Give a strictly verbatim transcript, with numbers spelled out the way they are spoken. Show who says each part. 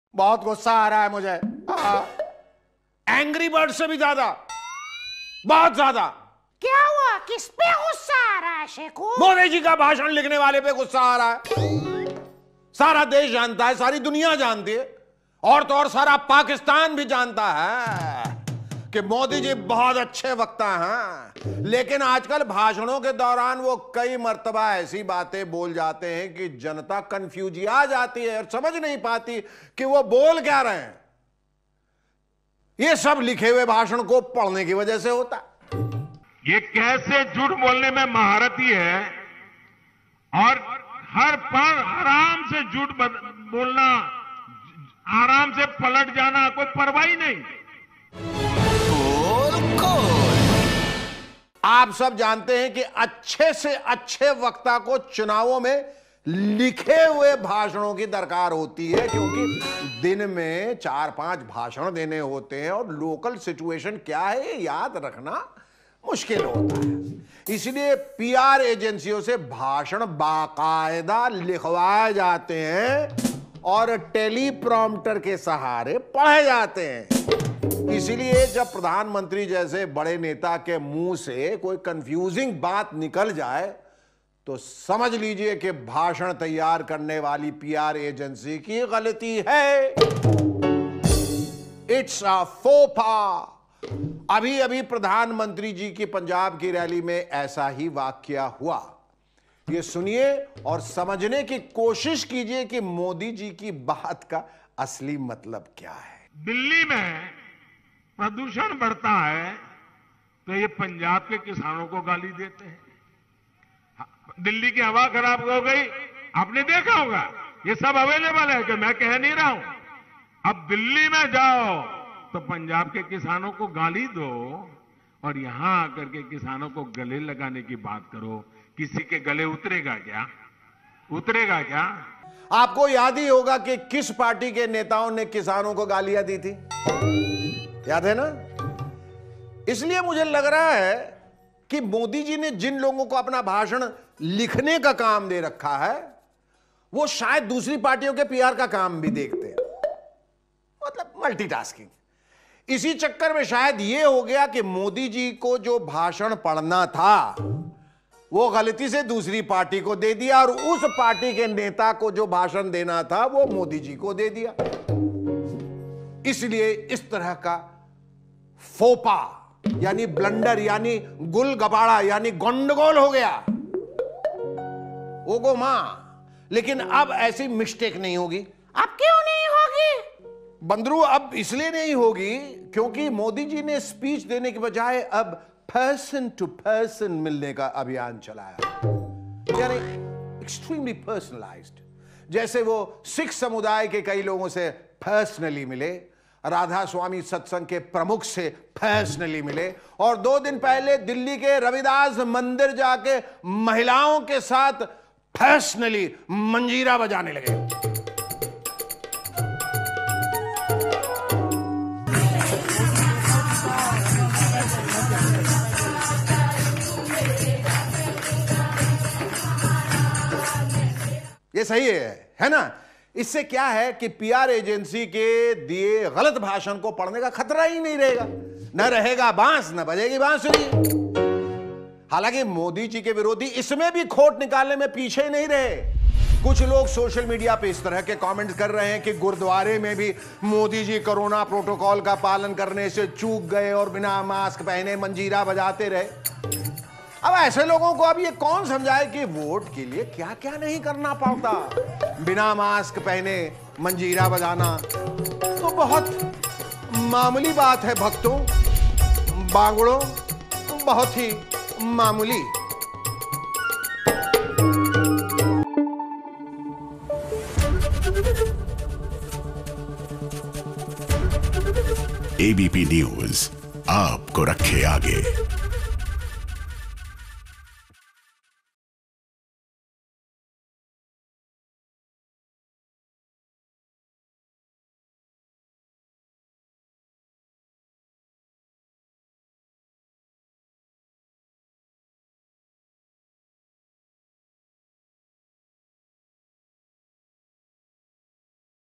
Speaker 1: बहुत गुस्सा आ रहा है मुझे, एंग्री बर्ड से भी ज्यादा, बहुत ज्यादा।
Speaker 2: क्या हुआ? किस पे गुस्सा आ रहा है शेखू?
Speaker 1: मोदी जी का भाषण लिखने वाले पे गुस्सा आ रहा है। सारा देश जानता है, सारी दुनिया जानती है, और तो और सारा पाकिस्तान भी जानता है कि मोदी जी बहुत अच्छे वक्ता हैं। लेकिन आजकल भाषणों के दौरान वो कई मर्तबा ऐसी बातें बोल जाते हैं कि जनता कंफ्यूज आ जाती है और समझ नहीं पाती कि वो बोल क्या रहे हैं। ये सब लिखे हुए भाषण को पढ़ने की वजह से होता है।
Speaker 3: ये कैसे झूठ बोलने में महारथी है और हर पल आराम से झूठ बोलना, आराम से पलट जाना, कोई परवाह ही नहीं।
Speaker 1: आप सब जानते हैं कि अच्छे से अच्छे वक्ता को चुनावों में लिखे हुए भाषणों की दरकार होती है, क्योंकि दिन में चार पांच भाषण देने होते हैं और लोकल सिचुएशन क्या है ये याद रखना मुश्किल होता है। इसलिए पीआर एजेंसियों से भाषण बाकायदा लिखवाए जाते हैं और टेलीप्रॉम्प्टर के सहारे पढ़े जाते हैं। इसीलिए जब प्रधानमंत्री जैसे बड़े नेता के मुंह से कोई कंफ्यूजिंग बात निकल जाए तो समझ लीजिए कि भाषण तैयार करने वाली पीआर एजेंसी की गलती है। इट्स अ फोपा। अभी अभी प्रधानमंत्री जी की पंजाब की रैली में ऐसा ही वाकया हुआ। ये सुनिए और समझने की कोशिश कीजिए कि मोदी जी की बात का असली मतलब क्या है।
Speaker 3: दिल्ली में प्रदूषण बढ़ता है तो ये पंजाब के किसानों को गाली देते हैं। दिल्ली की हवा खराब हो गई, आपने देखा होगा, ये सब अवेलेबल है कि मैं कह नहीं रहा हूं। अब दिल्ली में जाओ तो पंजाब के किसानों को गाली दो और यहां आकर के किसानों को गले लगाने की बात करो। किसी के गले उतरेगा क्या? उतरेगा क्या?
Speaker 1: आपको याद ही होगा कि किस पार्टी के नेताओं ने किसानों को गालियां दी थी, याद है ना? इसलिए मुझे लग रहा है कि मोदी जी ने जिन लोगों को अपना भाषण लिखने का काम दे रखा है वो शायद दूसरी पार्टियों के पीआर का काम भी देखते हैं, मतलब मल्टीटास्किंग। इसी चक्कर में शायद यह हो गया कि मोदी जी को जो भाषण पढ़ना था वो गलती से दूसरी पार्टी को दे दिया और उस पार्टी के नेता को जो भाषण देना था वो मोदी जी को दे दिया। इसलिए इस तरह का फोपा यानी ब्लंडर यानी गुल गबाड़ा यानी गंडगोल हो गया। ओगो मां, लेकिन अब ऐसी मिस्टेक नहीं होगी।
Speaker 2: अब क्यों नहीं होगी
Speaker 1: बंदरू? अब इसलिए नहीं होगी क्योंकि मोदी जी ने स्पीच देने के बजाय अब पर्सन टू पर्सन मिलने का अभियान चलाया, यानी एक्सट्रीमली पर्सनलाइज्ड। जैसे वो सिख समुदाय के कई लोगों से पर्सनली मिले, राधा स्वामी सत्संग के प्रमुख से पर्सनली मिले, और दो दिन पहले दिल्ली के रविदास मंदिर जाके महिलाओं के साथ पर्सनली मंजीरा बजाने लगे। ये सही है, है ना? इससे क्या है कि पीआर एजेंसी के दिए गलत भाषण को पढ़ने का खतरा ही नहीं रहेगा। न रहेगा बांस, न बजेगी बांसुरी। हालांकि मोदी जी के विरोधी इसमें भी खोट निकालने में पीछे नहीं रहे। कुछ लोग सोशल मीडिया पे इस तरह के कमेंट्स कर रहे हैं कि गुरुद्वारे में भी मोदी जी कोरोना प्रोटोकॉल का पालन करने से चूक गए और बिना मास्क पहने मंजीरा बजाते रहे। अब ऐसे लोगों को अब ये कौन समझाए कि वोट के लिए क्या क्या नहीं करना पड़ता। बिना मास्क पहने मंजीरा बजाना तो बहुत मामूली बात है भक्तों, बांगड़ों, बहुत ही मामूली।
Speaker 4: एबीपी न्यूज आपको रखे आगे।